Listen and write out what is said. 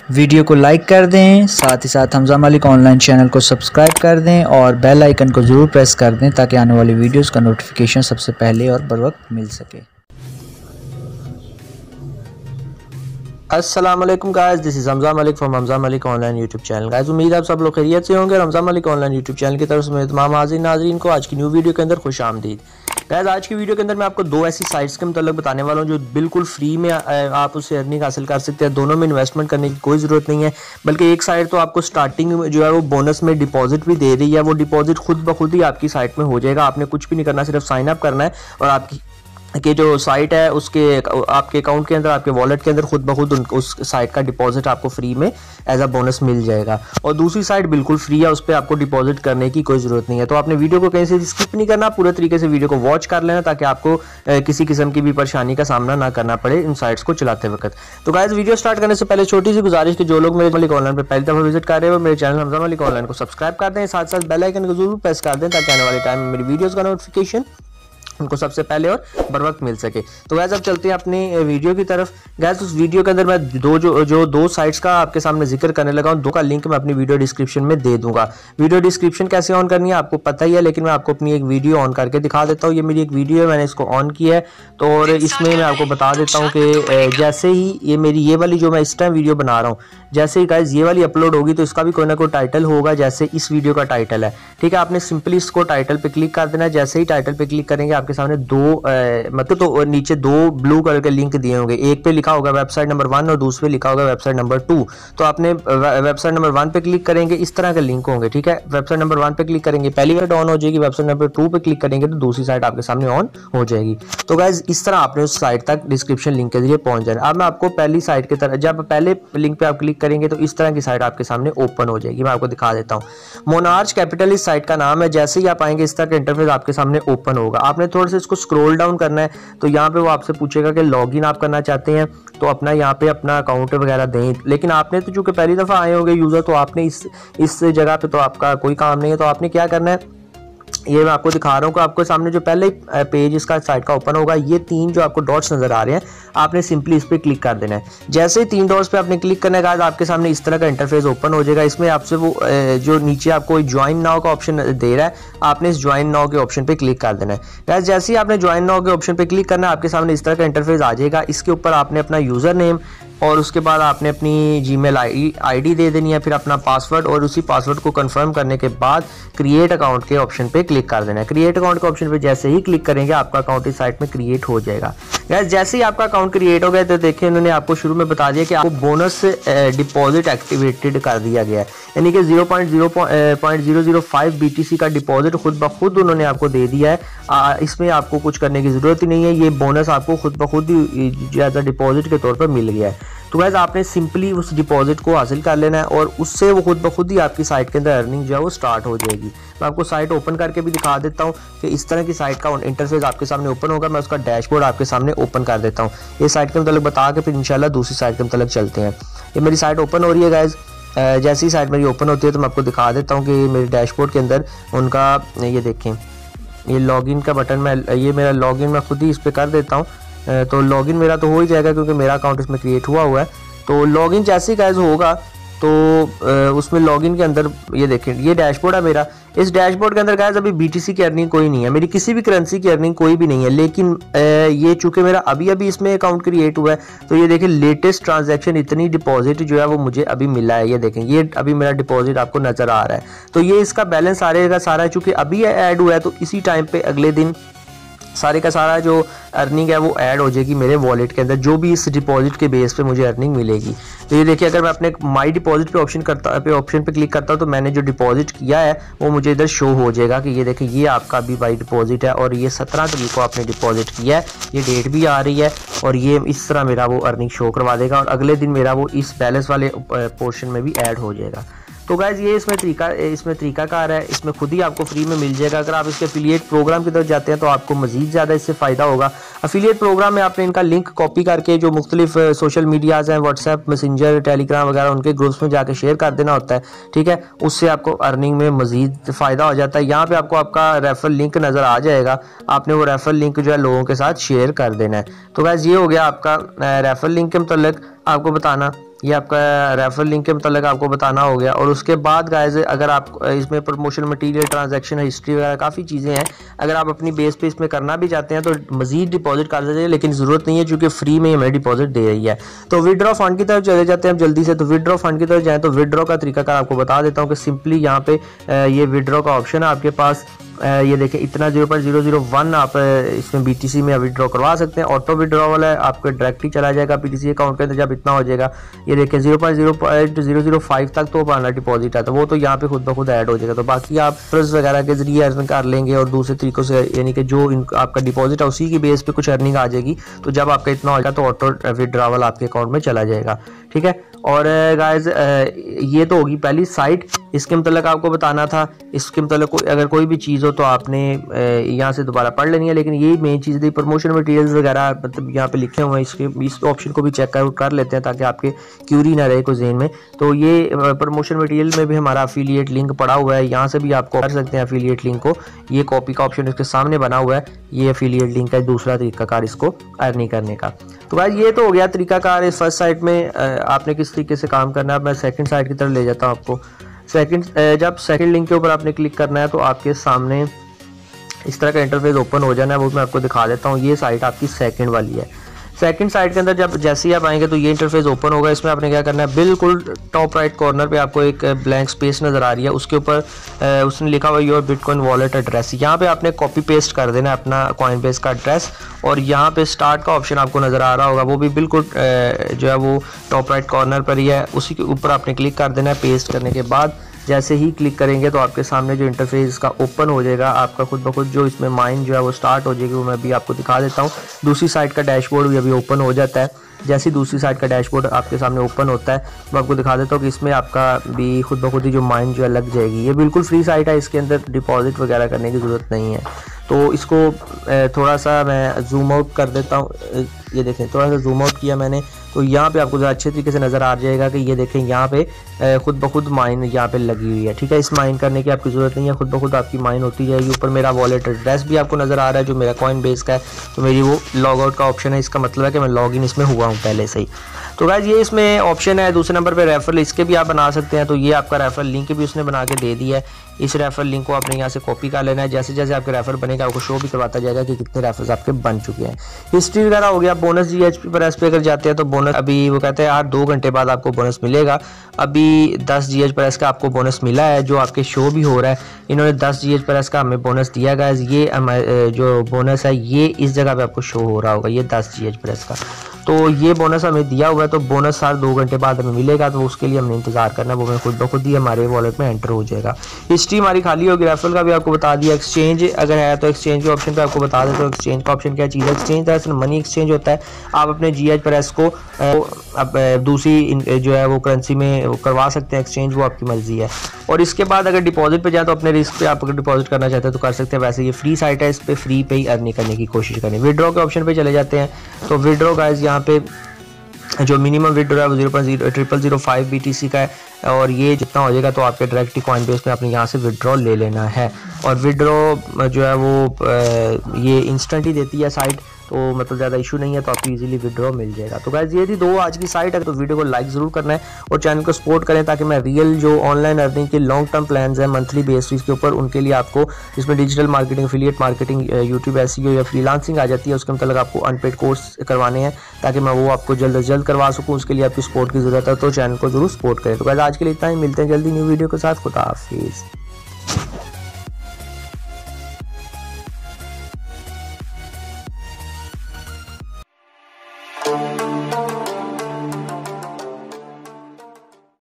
Video को like कर दें, साथ ही साथ हमजा मलिक ऑनलाइन चैनल को सब्सक्राइब कर दें और बेल आइकन को ज़रूर प्रेस कर दें ताकि आने वाली वीडियोस का नोटिफिकेशन सबसे पहले और बर वक्त मिल सके। अस्सलाम वालेकुम guys, this is Hamza Malik from Hamza Malik online YouTube channel. Guys उम्मीद है आप सब लोग खैरियत से होंगे। Hamza Malik online YouTube channel की तरफ से मेरे तमाम हाज़िर नाज़रीन को आज की न्यू वीडियो के अंदर खुश आमदीद। गाइस आज की वीडियो के अंदर मैं आपको दो ऐसी साइट्स के मतलब बताने वाला हूँ जो बिल्कुल फ्री में आप उससे अर्निंग हासिल कर सकते हैं। दोनों में इन्वेस्टमेंट करने की कोई ज़रूरत नहीं है, बल्कि एक साइट तो आपको स्टार्टिंग में जो है वो बोनस में डिपॉजिट भी दे रही है। वो डिपॉजिट खुद ब खुद ही आपकी साइट में हो जाएगा, आपने कुछ भी नहीं करना, सिर्फ साइन अप करना है और आपकी कि जो साइट है उसके आपके अकाउंट के अंदर, आपके वॉलेट के अंदर खुद ब खुद उस साइट का डिपॉजिट आपको फ्री में एज अ बोनस मिल जाएगा। और दूसरी साइट बिल्कुल फ्री है, उस पर आपको डिपॉजिट करने की कोई ज़रूरत नहीं है। तो आपने वीडियो को कहीं से स्किप नहीं करना, पूरे तरीके से वीडियो को वॉच कर लेना ताकि आपको किसी किस्म की भी परेशानी का सामना ना करना पड़े इन साइट्स को चलाते वक्त। तो गाइस वीडियो स्टार्ट करने से पहले छोटी सी गुजारिश कि जो लोग मेरे मलिक ऑनलाइन पर पहली दफ़ा विजिट कर रहे हो मेरे चैनल हमजा मलिक ऑनलाइन को सब्सक्राइब कर दें, साथ साथ बेल आइकन को जरूर प्रेस कर दें ताकि आने वाले टाइम में मेरी वीडियोज़ का नोटिफिकेशन उनको सबसे पहले और बर वक्त मिल सके। तो गैस अब चलते हैं अपनी वीडियो की तरफ। गैस उस वीडियो के अंदर मैं दो साइट्स का आपके सामने जिक्र करने लगा हूं, दो का लिंक मैं अपनी वीडियो डिस्क्रिप्शन में दे दूंगा। वीडियो डिस्क्रिप्शन कैसे ऑन करनी है आपको पता ही है, लेकिन मैं आपको अपनी एक वीडियो ऑन करके दिखा देता हूँ। ये मेरी एक वीडियो है, मैंने इसको ऑन किया है। तो और इसमें मैं आपको बता देता हूँ कि जैसे ही ये मेरी ये वाली जो मैं इस टाइम वीडियो बना रहा हूँ, जैसे ही गाइस ये वाली अपलोड होगी तो इसका भी कोई ना कोई टाइटल होगा, जैसे इस वीडियो का टाइटल है। ठीक है, आपने सिंपली इसको टाइटल पे क्लिक कर देना है। जैसे ही टाइटल पे क्लिक करेंगे आपके सामने दो मतलब तो नीचे दो ब्लू कलर के लिंक दिए होंगे, एक पे लिखा होगा वेबसाइट नंबर 1 और दूसरे पे लिखा होगा वेबसाइट नंबर 2। तो आपने वेबसाइट नंबर 1 पे क्लिक करेंगे, इस तरह के लिंक होंगे। ठीक है, वेबसाइट नंबर 1 पे क्लिक करेंगे पहली साइट ऑन हो जाएगी, वेबसाइट नंबर 2 पे क्लिक करेंगे तो दूसरी साइट आपके सामने ऑन हो जाएगी। तो गाइस इस तरह आपने उस साइट तक डिस्क्रिप्शन लिंक के जरिए पहुंच जाना। अब मैं आपको पहली साइट की तरफ, जब पहले लिंक पे आप क्लिक करेंगे तो इस तरह की साइट आपके सामने ओपन हो जाएगी। मैं आपको दिखा देता हूँ, मोनार्च कैपिटल इस साइट का नाम है। जैसे ही आप आएंगे इस तरह का इंटरफेस आपके सामने ओपन होगा। आपने थोड़ा सा इसको स्क्रॉल डाउन करना है, तो यहाँ पे वो आपसे पूछेगा कि लॉगिन आप करना चाहते हैं तो अपना यहाँ पे अपना अकाउंट वगैरह दें। लेकिन आपने तो चूंकि पहली दफ़ा आए होंगे यूज़र, तो आपने इस जगह पे तो आपका कोई काम नहीं है। तो आपने क्या करना है, ये मैं आपको दिखा रहा हूँ कि आपको सामने जो पहले पेज इसका साइट का ओपन होगा, ये तीन जो आपको डॉट्स नजर आ रहे हैं, आपने सिंपली इस पर क्लिक कर देना है। जैसे ही तीन डॉट्स पे आपने क्लिक करने के बाद आपके सामने इस तरह का इंटरफेस ओपन हो जाएगा। इसमें आपसे वो जो नीचे आपको ज्वाइन नाउ का ऑप्शन दे रहा है, आपने इस ज्वाइन नाउ के ऑप्शन पे क्लिक कर देना है। गाइस जैसे ही आपने ज्वाइन नाउ के ऑप्शन पे क्लिक करना है आपके सामने इस तरह का इंटरफेस आ जाएगा। इसके ऊपर आपने अपना यूजर नेम और उसके बाद आपने अपनी जीमेल आईडी दे देनी है, फिर अपना पासवर्ड, और उसी पासवर्ड को कंफर्म करने के बाद क्रिएट अकाउंट के ऑप्शन पे क्लिक कर देना है। क्रिएट अकाउंट के ऑप्शन पे जैसे ही क्लिक करेंगे आपका अकाउंट इस साइट में क्रिएट हो जाएगा। गाइस जैसे ही आपका अकाउंट क्रिएट हो गया तो देखिए इन्होंने आपको शुरू में बता दिया कि आपको बोनस डिपॉजिट एक्टिवेटेड कर दिया गया है, यानी कि 0.005 BTC का डिपॉजिट खुद ब खुद उन्होंने आपको दे दिया है। इसमें आपको कुछ करने की ज़रूरत ही नहीं है, ये बोनस आपको खुद ब खुद ही ज़्यादा डिपॉजिट के तौर पर मिल गया है। तो गाइस आपने सिंपली उस डिपॉजिट को हासिल कर लेना है और उससे वो खुद ब खुद ही आपकी साइट के अंदर अर्निंग जो है वो स्टार्ट हो जाएगी। मैं आपको साइट ओपन करके भी दिखा देता हूँ कि इस तरह की साइट का इंटरफेस आपके सामने ओपन होगा। मैं उसका डैशबोर्ड आपके सामने ओपन कर देता हूँ, ये साइट के मतलब बता के फिर इंशाल्लाह दूसरी साइट के मतलब चलते हैं। ये मेरी साइट ओपन हो रही है गाइस। जैसी साइट मेरी ओपन होती है तो मैं आपको दिखा देता हूँ कि मेरे डैशबोर्ड के अंदर उनका ये देखें, ये लॉगिन का बटन, मैं ये मेरा लॉगिन मैं खुद ही इस पर कर देता हूँ। तो लॉगिन मेरा तो हो ही जाएगा क्योंकि मेरा अकाउंट इसमें क्रिएट हुआ है। तो लॉगिन जैसे ही गाइस होगा तो उसमें लॉगिन के अंदर ये देखें, ये डैशबोर्ड है मेरा। इस डैशबोर्ड के अंदर गाइस अभी BTC की अर्निंग कोई नहीं है, मेरी किसी भी करेंसी की अर्निंग कोई भी नहीं है। लेकिन ये चूंकि मेरा अभी इसमें अकाउंट क्रिएट हुआ है तो ये देखें लेटेस्ट ट्रांजैक्शन इतनी डिपॉजिट जो है वो मुझे अभी मिला है। ये देखें, ये अभी मेरा डिपॉजिट आपको नजर आ रहा है। तो ये इसका बैलेंस आ रहेगा सारा, चूंकि अभी ऐड हुआ है तो इसी टाइम पे अगले दिन सारे का सारा जो अर्निंग है वो ऐड हो जाएगी मेरे वॉलेट के अंदर, जो भी इस डिपॉजिट के बेस पे मुझे अर्निंग मिलेगी। तो ये देखिए, अगर मैं अपने माई डिपॉजिट पे ऑप्शन पे क्लिक करता हूँ तो मैंने जो डिपॉजिट किया है वो मुझे इधर शो हो जाएगा कि ये देखिए ये आपका भी बाई डिपॉजिट है और ये 17 तारीख को आपने डिपॉजिट किया है, ये डेट भी आ रही है और ये इस तरह मेरा वो अर्निंग शो करवा देगा और अगले दिन मेरा वो इस बैलेंस वाले पोर्शन में भी ऐड हो जाएगा। तो गाइज ये इसमें तरीकाकार है, इसमें खुद ही आपको फ्री में मिल जाएगा। अगर आप इसके एफिलिएट प्रोग्राम की तरफ जाते हैं तो आपको मजीद ज़्यादा इससे फ़ायदा होगा। एफिलिएट प्रोग्राम में आपने इनका लिंक कॉपी करके जो मुख्तलिफ सोशल मीडियाज़ हैं, व्हाट्सएप, मैसेंजर, टेलीग्राम वगैरह, उनके ग्रुप्स में जाके शेयर कर देना होता है। ठीक है, उससे आपको अर्निंग में मजीद फ़ायदा हो जाता है। यहाँ पर आपको आपका रेफरल लिंक नज़र आ जाएगा, आपने वो रेफरल लिंक जो है लोगों के साथ शेयर कर देना है। तो गाइज ये हो गया आपका रेफरल लिंक के मतलब। आपको बताना, ये आपका रेफरल लिंक के मतलब आपको बताना हो गया। और उसके बाद गाइस अगर आप इसमें प्रमोशन मटेरियल, ट्रांजैक्शन हिस्ट्री वगैरह काफ़ी चीज़ें हैं, अगर आप अपनी बेस पे इसमें करना भी चाहते हैं तो मजीद डिपॉजिट कर सकते हैं, लेकिन ज़रूरत नहीं है क्योंकि फ्री में हमें डिपॉजिट दे रही है। तो विड्रॉ फंड की तरफ चले जाते हैं हम जल्दी से। तो विड्रॉ फंड की तरफ जाएँ तो विड्रॉ का तरीकाकार आपको बता देता हूँ कि सिंपली यहाँ पे ये विड्रॉ का ऑप्शन है आपके पास। ये देखें इतना 0.001 आप इसमें BTC में विड्रॉ करवा सकते हैं। ऑटो विड्रॉवल है, आपको डायरेक्टली चला जाएगा PTC अकाउंट के अंदर जब इतना हो जाएगा। ये देखें 0.005 तक तो हमारा डिपॉजिट है, तो वो तो यहाँ पे खुद ब खुद ऐड हो जाएगा। तो बाकी आप ट्रस्ट वगैरह के जरिए अर्निंग कर लेंगे और दूसरे तरीकों से, यानी कि जो आपका डिपॉजिट है उसी की बेस पे कुछ अर्निंग आ जाएगी। तो जब आपका इतना हो जाएगा तो ऑटो विड्रॉवल आपके अकाउंट में चला जाएगा, ठीक है। और गाइस ये तो होगी पहली साइट। इसके मतलब आपको बताना था, इसके मतलब अगर कोई भी चीज़ हो तो आपने यहाँ से दोबारा पढ़ लेनी है, लेकिन यही मेन चीज़ थी। प्रमोशन मटेरियल्स वगैरह मतलब यहाँ पे लिखे हुए हैं, इस ऑप्शन को भी चेक कर लेते हैं ताकि आपके क्यूरी ना रहे कोई ज़हन में। तो ये प्रमोशन मटेरियल में भी हमारा अफिलिएट लिंक पड़ा हुआ है, यहाँ से भी आप कर सकते हैं अफिलिएट लिंक को। ये कॉपी का ऑप्शन इसके सामने बना हुआ है, ये अफिलिएट लिंक है, दूसरा तरीकाकार इसको अर्निंग करने का। तो भाई ये तो हो गया तरीकाकार इस फर्स्ट साइट में आपने किस तरीके से काम करना है। मैं सेकंड साइट की तरफ ले जाता हूँ आपको। जब सेकंड लिंक के ऊपर आपने क्लिक करना है तो आपके सामने इस तरह का इंटरफेस ओपन हो जाना है, वो मैं आपको दिखा देता हूँ। ये साइट आपकी सेकंड वाली है। सेकंड साइट के अंदर जब जैसे ही आप आएंगे तो ये इंटरफेस ओपन होगा। इसमें आपने क्या करना है, बिल्कुल टॉप राइट कॉर्नर पे आपको एक ब्लैंक स्पेस नज़र आ रही है, उसके ऊपर उसने लिखा हुआ योर बिटकॉइन वॉलेट एड्रेस। यहाँ पे आपने कॉपी पेस्ट कर देना है अपना कॉइनबेस का एड्रेस, और यहाँ पे स्टार्ट का ऑप्शन आपको नज़र आ रहा होगा, वो भी बिल्कुल जो है वो टॉप राइट कॉर्नर पर ही है, उसी के ऊपर आपने क्लिक कर देना है। पेस्ट करने के बाद जैसे ही क्लिक करेंगे तो आपके सामने जो इंटरफेस का ओपन हो जाएगा, आपका खुद ब खुद जो इसमें माइन जो है वो स्टार्ट हो जाएगी। वो मैं अभी आपको दिखा देता हूँ। दूसरी साइड का डैशबोर्ड भी अभी ओपन हो जाता है। जैसे दूसरी साइड का डैशबोर्ड आपके सामने ओपन होता है मैं आपको दिखा देता हूँ कि इसमें आपका भी खुद ब खुद ही जो माइन जो है लग जाएगी। ये बिल्कुल फ्री साइट है, इसके अंदर डिपॉजिट वगैरह करने की ज़रूरत नहीं है। तो इसको थोड़ा सा मैं जूम आउट कर देता हूँ। ये देखें थोड़ा सा जूम आउट किया मैंने, तो यहाँ पे आपको अच्छे तरीके से नज़र आ जाएगा कि ये देखें यहाँ पे खुद ब खुद माइन यहाँ पे लगी हुई है, ठीक है। इस माइन करने की आपकी ज़रूरत नहीं है, खुद ब खुद आपकी माइन होती जाएगी। ऊपर मेरा वॉलेट एड्रेस भी आपको नज़र आ रहा है जो मेरा कॉइनबेस का है, तो मेरी वो लॉग आउट का ऑप्शन है। इसका मतलब है कि मैं लॉग इन इसमें हुआ हूँ पहले से ही। तो गाइस ये इसमें ऑप्शन है। दूसरे नंबर पे रेफरल, इसके भी आप बना सकते हैं। तो ये आपका रेफरल लिंक भी उसने बना के दे दिया है। इस रेफरल लिंक को आपने यहाँ से कॉपी कर लेना है। जैसे जैसे आपके रेफर बनेगा आपको शो भी करवाता जाएगा कि कितने रेफर्स आपके बन चुके हैं। हिस्ट्री वगैरह हो गया। बोनस GHP पर एस पे कर जाते हैं तो बोनस अभी वो कहते हैं यार 2 घंटे बाद आपको बोनस मिलेगा। अभी 10 GH पर एस का आपको बोनस मिला है जो आपके शो भी हो रहा है। इन्होंने 10 GH पर एस का हमें बोनस दिया गया। ये जो बोनस है ये इस जगह पे आपको शो हो रहा होगा, ये 10 GH पर एस का। तो ये बोनस हमें दिया हुआ है, तो बोनस हर 2 घंटे बाद हमें मिलेगा। तो उसके लिए हमने इंतजार करना है, वो हमें खुद ब खुद ही हमारे वॉलेट में एंटर हो जाएगा। हिस्ट्री हमारी खाली होगी। रेफरल का भी आपको बता दिया। एक्सचेंज अगर है तो एक्सचेंज के ऑप्शन पे आपको बता देते हो एक्सचेंज का ऑप्शन क्या चीज़ है। एक्सचेंज दरअसल मनी एक्सचेंज होता है। आप अपने GH पर एस को अब दूसरी जो है वो करेंसी में करवा सकते हैं एक्सचेंज, वो आपकी मर्जी है। और इसके बाद अगर डिपॉजिट पे जाए तो अपने रिस्क पे आप अगर डिपॉजिट करना चाहते हैं तो कर सकते हैं। वैसे ये फ्री साइट है, इस पर फ्री पे ही अर्निंग करने की कोशिश करें। विड्रॉ के ऑप्शन पे चले जाते हैं। तो विड्रॉ गाइस यहाँ पे जो मिनिमम विड्रॉ है वो 0.0005 BTC का है, और ये जितना हो जाएगा तो आपके डायरेक्टली कॉइनबेस में आपने यहाँ से विड्रॉ ले लेना है। और विड्रॉ जो है वो ये इंस्टेंट ही देती है साइट, तो मतलब ज़्यादा इशू नहीं है, तो आपको इजीली विड्रॉ मिल जाएगा। तो गाइस ये थी 2 आज की साइट है। तो वीडियो को लाइक ज़रूर करना है और चैनल को सपोर्ट करें ताकि मैं रियल जो ऑनलाइन अर्निंग के लॉन्ग टर्म प्लान्स हैं मंथली बेसिस के ऊपर, उनके लिए आपको इसमें digital marketing, affiliate marketing, YouTube SEO या फ्रीलांसिंग आ जाती है, उसके मतलब आपको अनपेड कोर्स करवाने हैं ताकि मैं वो आपको जल्द से जल्द करवा सकूँ। उसके लिए आपकी सपोर्ट की ज़रूरत है, तो चैनल को जरूर सपोर्ट करें। तो गाइस आज के लिए इतना ही, मिलते हैं जल्दी न्यू वीडियो के साथ। खुदा हाफिज़।